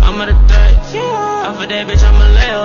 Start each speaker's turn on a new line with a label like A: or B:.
A: I'm at a threat. Off of that bitch, I'm a layup.